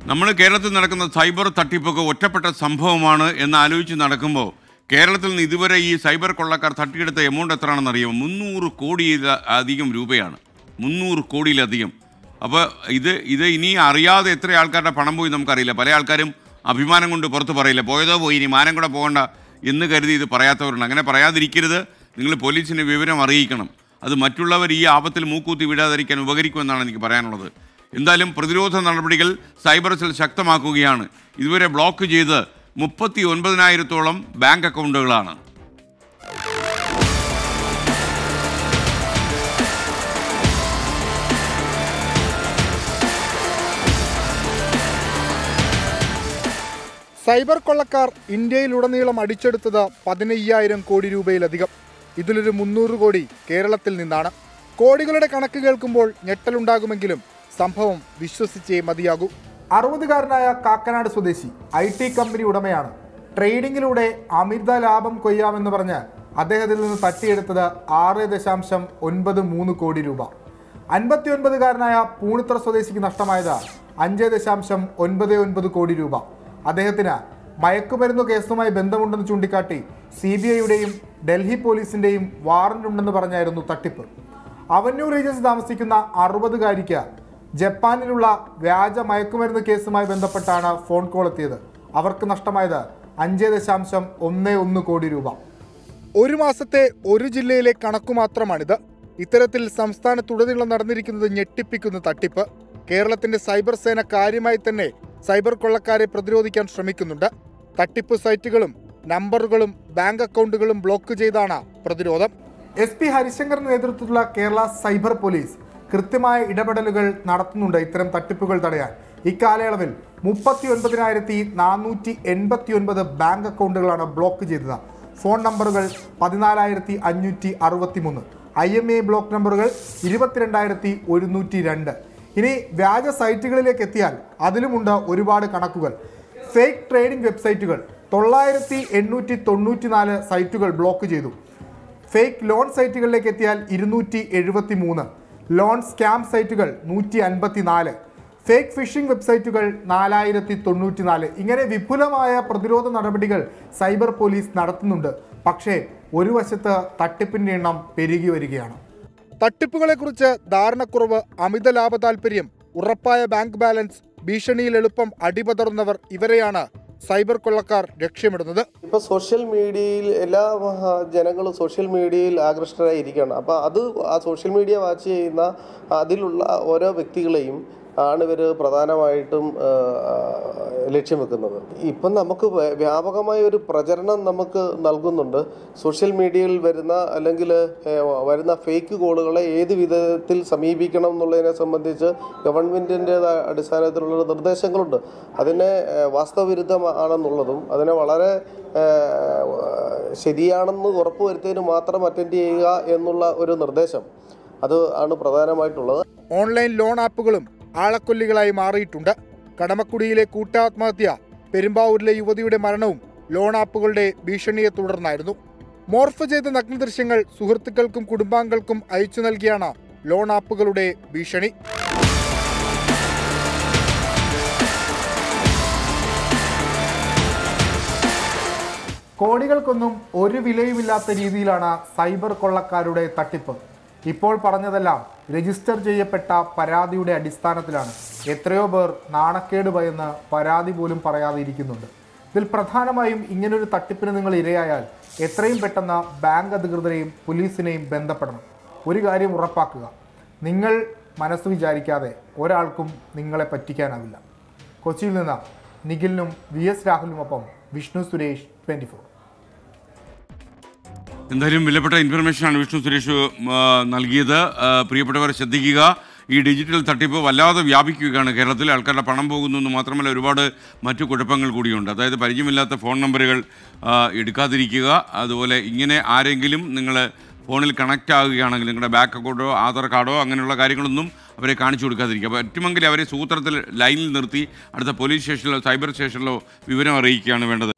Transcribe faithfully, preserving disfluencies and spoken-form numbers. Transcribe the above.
നമ്മൾ കേരളത്തിൽ നടക്കുന്ന സൈബർ തട്ടിപ്പൊക്കെ ഒറ്റപ്പെട്ട സംഭവമാണ് എന്ന് ആലോചിച്ച് നടക്കുമ്പോൾ കേരളത്തിൽ നിന്ന് ഇതുവരെ ഈ സൈബർ കൊള്ളക്കാർ തട്ടിയെടുത്ത എമൗണ്ട് എത്രയാണെന്ന് അറിയുമോ? മുന്നൂറ് കോടിയിൽ അധികം രൂപയാണ്. മുന്നൂറ് കോടിയിലധികം. അപ്പോൾ ഇത് ഇത് ഇനി അറിയാതെ എത്ര ആൾക്കാരുടെ പണം പോയി നമുക്കറിയില്ല. പല ആൾക്കാരും അഭിമാനം കൊണ്ട് പുറത്ത് പറയില്ല, പോയതോ പോയി, ഇനി മാനം കൂടെ പോകണ്ട എന്ന് കരുതി ഇത് പറയാത്തവരുണ്ട്. അങ്ങനെ പറയാതിരിക്കരുത്. നിങ്ങൾ പോലീസിനെ വിവരം അറിയിക്കണം. അത് മറ്റുള്ളവർ ഈ ആപത്തിൽ മൂക്കൂത്തി വിടാതിരിക്കാൻ ഉപകരിക്കുമെന്നാണ് എനിക്ക് പറയാനുള്ളത്. എന്തായാലും പ്രതിരോധ നടപടികൾ സൈബർ സെൽ ശക്തമാക്കുകയാണ്. ഇതുവരെ ബ്ലോക്ക് ചെയ്ത് മുപ്പത്തി ഒൻപതിനായിരത്തോളം ബാങ്ക് അക്കൗണ്ടുകളാണ്. സൈബർ കൊള്ളക്കാർ ഇന്ത്യയിലുടനീളം അടിച്ചെടുത്തത് പതിനയ്യായിരം കോടി രൂപയിലധികം. ഇതിലൊരു മുന്നൂറ് കോടി കേരളത്തിൽ നിന്നാണ്. കോടികളുടെ കണക്ക് കേൾക്കുമ്പോൾ ഞെട്ടലുണ്ടാകുമെങ്കിലും സംഭവം വിശ്വസിച്ചേ മതിയാകൂ. അറുപതുകാരനായ കാക്കനാട് സ്വദേശി ഐ ടി കമ്പനി ഉടമയാണ്. ട്രേഡിങ്ങിലൂടെ അമിത ലാഭം കൊയ്യാമെന്ന് പറഞ്ഞ് അദ്ദേഹത്തിൽ നിന്ന് തട്ടിയെടുത്തത് ആറ് ദശാംശം ഒൻപത് മൂന്ന് കോടി രൂപ. അൻപത്തി ഒൻപതുകാരനായ പൂണിത്തറ സ്വദേശിക്ക് നഷ്ടമായത് അഞ്ച് ദശാംശം ഒൻപത് ഒൻപത് കോടി രൂപ. അദ്ദേഹത്തിന് മയക്കുമരുന്ന് കേസുമായി ബന്ധമുണ്ടെന്ന് ചൂണ്ടിക്കാട്ടി സി ബി ഐയുടെയും ഡൽഹി പോലീസിന്റെയും വാറന്റ് ഉണ്ടെന്ന് പറഞ്ഞായിരുന്നു തട്ടിപ്പ്. അവന്യൂ റീജൻസ് താമസിക്കുന്ന അറുപതുകാരിക്ക് ജപ്പാനിലുള്ള വ്യാജ മയക്കുമരുന്ന് കേസുമായി ബന്ധപ്പെട്ടാണ് ഫോൺ കോൾ എത്തിയത്. അവർക്ക് നഷ്ടമായത് അഞ്ച് ദശാംശം ഒന്ന് ഒന്ന് കോടി രൂപ. ഒരു മാസത്തെ ഒരു ജില്ലയിലെ കണക്കു മാത്രമാണിത്. ഇത്തരത്തിൽ സംസ്ഥാനത്തുടനീളം നടന്നിരിക്കുന്നത് ഞെട്ടിപ്പിക്കുന്ന തട്ടിപ്പ്. കേരളത്തിന്റെ സൈബർ സേന കാര്യമായി തന്നെ സൈബർ കൊള്ളക്കാരെ പ്രതിരോധിക്കാൻ ശ്രമിക്കുന്നുണ്ട്. തട്ടിപ്പ് സൈറ്റുകളും നമ്പറുകളും ബാങ്ക് അക്കൗണ്ടുകളും ബ്ലോക്ക് ചെയ്താണ് പ്രതിരോധം. എസ് പി ഹരിശങ്കറിന്റെ നേതൃത്വത്തിലുള്ള കേരള സൈബർ പോലീസ് കൃത്യമായ ഇടപെടലുകൾ നടത്തുന്നുണ്ട് ഇത്തരം തട്ടിപ്പുകൾ തടയാൻ. ഇക്കാലയളവിൽ മുപ്പത്തി ഒൻപതിനായിരത്തി നാനൂറ്റി എൺപത്തി ഒൻപത് ബാങ്ക് അക്കൗണ്ടുകളാണ് ബ്ലോക്ക് ചെയ്തത്. ഫോൺ നമ്പറുകൾ പതിനാലായിരത്തി അഞ്ഞൂറ്റി അറുപത്തി മൂന്ന്, ഐ എം എ ബ്ലോക്ക് നമ്പറുകൾ ഇരുപത്തിരണ്ടായിരത്തി ഒരുന്നൂറ്റി രണ്ട്. ഇനി വ്യാജ സൈറ്റുകളിലേക്ക് എത്തിയാൽ അതിലുമുണ്ട് ഒരുപാട് കണക്കുകൾ. ഫേക്ക് ട്രേഡിംഗ് വെബ്സൈറ്റുകൾ തൊള്ളായിരത്തി എണ്ണൂറ്റി തൊണ്ണൂറ്റി നാല് സൈറ്റുകൾ ബ്ലോക്ക് ചെയ്തു. ഫേക്ക് ലോൺ സൈറ്റുകളിലേക്ക് എത്തിയാൽ ഇരുന്നൂറ്റി എഴുപത്തി മൂന്ന്, ലോൺ സ്കാം സൈറ്റുകൾ നൂറ്റി അൻപത്തി നാല്, ഫേക്ക് ഫിഷിംഗ് വെബ്സൈറ്റുകൾ നാലായിരത്തി തൊണ്ണൂറ്റി നാല്. ഇങ്ങനെ വിപുലമായ പ്രതിരോധ നടപടികൾ സൈബർ പോലീസ് നടത്തുന്നുണ്ട്. പക്ഷേ ഒരു വശത്ത് തട്ടിപ്പിൻ്റെ എണ്ണം പെരുകി വരികയാണ്. തട്ടിപ്പുകളെക്കുറിച്ച് ധാരണക്കുറവ്, അമിത ലാഭ താൽപര്യം, ഉറപ്പായ ബാങ്ക് ബാലൻസ്, ഭീഷണിയിൽ എളുപ്പം അടിപതറുന്നവർ, ഇവരെയാണ് സൈബർ കൊള്ളക്കാർ ലക്ഷ്യമിടുന്നത്. ഇപ്പോൾ സോഷ്യൽ മീഡിയയിൽ എല്ലാ ജനങ്ങളും സോഷ്യൽ മീഡിയയിൽ ആകൃഷ്ടരായി ഇരിക്കുകയാണ്. അപ്പോൾ അത് ആ സോഷ്യൽ മീഡിയ വാച്ച് ചെയ്യുന്ന അതിലുള്ള ഓരോ വ്യക്തികളെയും ആണ് ഇവർ പ്രധാനമായിട്ടും ലക്ഷ്യം വെക്കുന്നത്. ഇപ്പം നമുക്ക് വ്യാപകമായ ഒരു പ്രചരണം നമുക്ക് നൽകുന്നുണ്ട്. സോഷ്യൽ മീഡിയയിൽ വരുന്ന അല്ലെങ്കിൽ വരുന്ന ഫേക്ക് കോളുകളെ ഏത് വിധത്തിൽ സമീപിക്കണം എന്നുള്ളതിനെ സംബന്ധിച്ച് ഗവൺമെൻറ്റിൻ്റെതായ അടിസ്ഥാനത്തിലുള്ള നിർദ്ദേശങ്ങളുണ്ട്. അതിനെ വാസ്തവവിരുദ്ധമാണെന്നുള്ളതും അതിനെ വളരെ ശരിയാണെന്ന് ഉറപ്പുവരുത്തിയതിന് മാത്രം അറ്റൻഡ് ചെയ്യുക എന്നുള്ള ഒരു നിർദ്ദേശം അത് ആണ് പ്രധാനമായിട്ടുള്ളത്. ഓൺലൈൻ ലോൺ ആപ്പുകളും ആളക്കൊല്ലികളായി മാറിയിട്ടുണ്ട്. കടമക്കുടിയിലെ കൂട്ടാത്മഹത്യ, പെരുമ്പാവൂരിലെ യുവതിയുടെ മരണവും ലോൺ ആപ്പുകളുടെ ഭീഷണിയെ തുടർന്നായിരുന്നു. മോർഫ് ചെയ്ത നഗ്നദൃശ്യങ്ങൾ സുഹൃത്തുക്കൾക്കും കുടുംബാംഗങ്ങൾക്കും അയച്ചു നൽകിയാണ് ലോൺ ആപ്പുകളുടെ ഭീഷണി. കോടികൾക്കൊന്നും ഒരു വിലയുമില്ലാത്ത രീതിയിലാണ് സൈബർ കൊള്ളക്കാരുടെ തട്ടിപ്പ്. ഇപ്പോൾ പറഞ്ഞതെല്ലാം രജിസ്റ്റർ ചെയ്യപ്പെട്ട പരാതിയുടെ അടിസ്ഥാനത്തിലാണ്. എത്രയോ പേർ നാണക്കേട് ഭയന്ന് പരാതി പോലും പറയാതെ ഇരിക്കുന്നുണ്ട്. ഇതിൽ പ്രധാനമായും ഇങ്ങനൊരു തട്ടിപ്പിന് നിങ്ങൾ ഇരയായാൽ എത്രയും പെട്ടെന്ന് ബാങ്ക് അധികൃതരെയും പോലീസിനെയും ബന്ധപ്പെടണം. ഒരു കാര്യം ഉറപ്പാക്കുക, നിങ്ങൾ മനസ്സ് വിചാരിക്കാതെ ഒരാൾക്കും നിങ്ങളെ പറ്റിക്കാനാവില്ല. കൊച്ചിയിൽ നിന്ന് നിഖിലിനും വി എസ് രാഹുലിനുമൊപ്പം വിഷ്ണു സുരേഷ്, ട്വൻറ്റി ഫോർ. എന്തായാലും വിലപ്പെട്ട ഇൻഫർമേഷനാണ് വിഷ്ണു സുരേഷ് നൽകിയത്. പ്രിയപ്പെട്ടവരെ ശ്രദ്ധിക്കുക, ഈ ഡിജിറ്റൽ തട്ടിപ്പ് വല്ലാതെ വ്യാപിക്കുകയാണ് കേരളത്തിൽ. ആൾക്കാരുടെ പണം പോകുന്നു എന്ന് മാത്രമല്ല ഒരുപാട് മറ്റു കുഴപ്പങ്ങൾ കൂടിയുണ്ട്. അതായത് പരിചയമില്ലാത്ത ഫോൺ നമ്പറുകൾ എടുക്കാതിരിക്കുക. അതുപോലെ ഇങ്ങനെ ആരെങ്കിലും നിങ്ങൾ ഫോണിൽ കണക്റ്റ് ആകുകയാണെങ്കിൽ നിങ്ങളുടെ ബാങ്ക് അക്കൗണ്ടോ ആധാർ കാർഡോ അങ്ങനെയുള്ള കാര്യങ്ങളൊന്നും അവരെ കാണിച്ചു കൊടുക്കാതിരിക്കുക. പറ്റുമെങ്കിൽ അവരെ സൂത്രത്തിൽ ലൈനിൽ നിർത്തി അടുത്ത പോലീസ് സ്റ്റേഷനിലോ സൈബർ സ്റ്റേഷനിലോ വിവരം അറിയിക്കുകയാണ് വേണ്ടത്.